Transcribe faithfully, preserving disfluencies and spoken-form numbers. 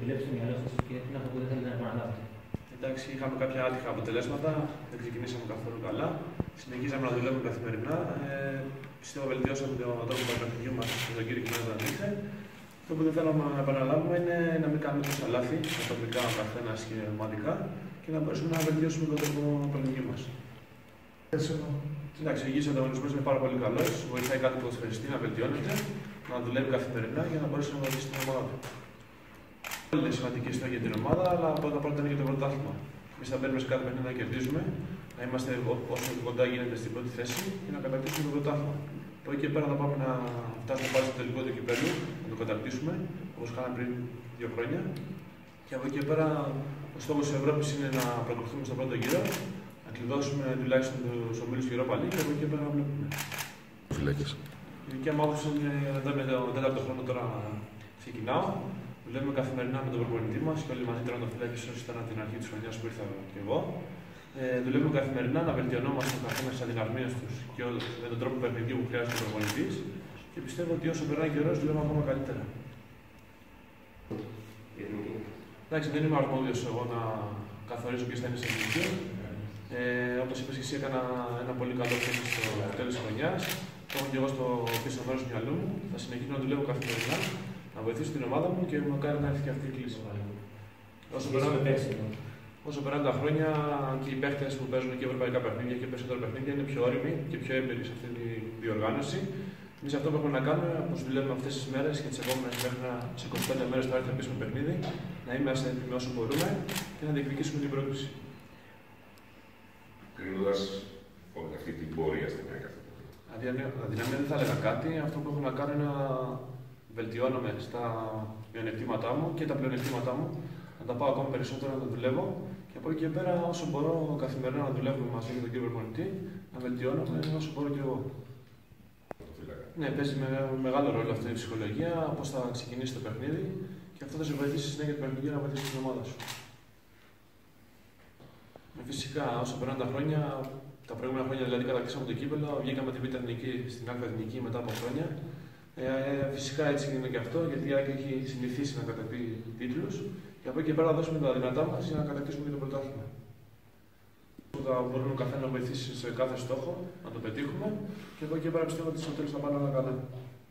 δουλέψει το μυαλό σας και τι είναι αυτό που δεν θέλετε να επαναλάβετε? Εντάξει, είχαμε κάποια άτυχα αποτελέσματα, δεν ξεκινήσαμε καθόλου καλά. Συνεχίζαμε να δουλεύουμε καθημερινά. Ε, πιστεύω βελτιώσαμε τον τρόπο του παιχνιδιού μας και τον κύριο Κινάζα να δείχνει. Αυτό που δεν θέλαμε να επαναλάβουμε είναι να μην κάνουμε τόσα λάθη, ατομικά ο καθένας και ομαδικά, και να μπορέσουμε να βελτιώσουμε τον τρόπο του παιχνιδιού μας. Εντάξει, ο υγιής ανταγωνισμός είναι πάρα πολύ καλός. Βοηθάει κάθε ποδοσφαιριστή να βελτιώνεται, να δουλεύει καθημερινά για να μπορέσει να βοηθήσει την ομάδα του. Όλοι είναι σημαντικοί στόχοι για την ομάδα, αλλά πρώτα απ' όλα είναι για το πρωτάθλημα. Εμείς θα μπαίνουμε σε κάθε παιχνίδι να κερδίζουμε, να είμαστε όσο κοντά γίνεται στην πρώτη θέση και να κατακτήσουμε το πρωτάθλημα. Από εκεί και πέρα θα πάμε να φτάσουμε πάλι στο τελικό του κυπέλλου, να το κατακτήσουμε, όπως κάναμε πριν δύο χρόνια. Και από εκεί και πέρα ο στόχος της Ευρώπης είναι να προκριθούμε στον πρώτο γύρο, να κλειδώσουμε τουλάχιστον τους ομίλους του Europa League και από εκεί και πέρα να βλέπουμε. Φυλάκες. Η δική μου άποψη είναι εδώ με τον τέταρτο χρόνο τώρα ξεκινάω. Δουλεύουμε καθημερινά με τον προπονητή μας και όλοι μαζί τερματοφύλακες όσοι ήταν από την αρχή της χρονιάς που ήρθα και εγώ. Ε, δουλεύουμε καθημερινά να βελτιωνόμαστε ο καθένας τις αδυναμίες τους και με τον τρόπο παιχνιδιού που χρειάζεται ο προπονητής και πιστεύω ότι όσο περνάει καιρός δουλεύουμε ακόμα καλύτερα. Εντάξει, δεν είμαι αρμόδιος εγώ να καθορίζω ποιες θα είναι σε εθνική. Ε, όπως είπες και εσύ, έκανα ένα πολύ καλό θέμα στο τέλος της χρονιάς. Το έχω και εγώ στο πίσω μέρος του μυαλού μου. Θα συνεχίσω να δουλεύω καθημερινά, να βοηθήσω την ομάδα μου και μου κάνει να έρθει και αυτή η κλίση. Όσο περνάνε, όσο περνάνε τα χρόνια και οι παίχτες που παίζουν και ευρωπαϊκά παιχνίδια και περισσότερα παιχνίδια είναι πιο όριμοι και πιο έμπειροι σε αυτή τη διοργάνωση. Εμείς αυτό που έχουμε να κάνουμε, όπως δουλεύουμε αυτές τις μέρες και τις επόμενες μέχρι σε είκοσι πέντε μέρες τώρα θα πείσουμε παιχνίδι, να είμαστε έτοιμοι όσο μπορούμε και να διεκδικήσουμε την πρόκληση. Κρίνοντας όλη αυτή την πορεία στην έκαθεση. Αδυναμία δεν θα έλεγα κάτι. Αυτό που έχω να κάνω είναι να βελτιώνομαι στα μειονεκτήματά μου και τα πλεονεκτήματά μου, να τα πάω ακόμα περισσότερο, να τα δουλεύω και από εκεί και πέρα, όσο μπορώ καθημερινά να δουλεύουμε μαζί με τον κύριο προπονητή, να βελτιώνομαι όσο μπορώ και εγώ. Ναι, παίζει με, μεγάλο ρόλο αυτή η ψυχολογία, πώς θα ξεκινήσει το παιχνίδι και αυτό θα σε βοηθήσει στη συνέχεια του παιχνιδιού να βοηθήσει την ομάδα σου. Ε, φυσικά, όσο περνάνε τα χρόνια, τα προηγούμενα χρόνια δηλαδή κατακτήσαμε το κύπελλο, βγήκαμε τη Β' Εθνική στην Α' Εθνική μετά από χρόνια. Ε, ε, φυσικά έτσι είναι και αυτό, γιατί η ΑΕΚ έχει συνηθίσει να κατακτεί τίτλους και από εκεί και πέρα θα δώσουμε τα δυνατά μας για να κατακτήσουμε και το πρωτάθλημα. Θα μπορούμε ο καθένα να βοηθήσει σε κάθε στόχο, να το πετύχουμε και από εκεί και πέρα πιστεύω ότι στο τέλος θα πάνε όλα καλά.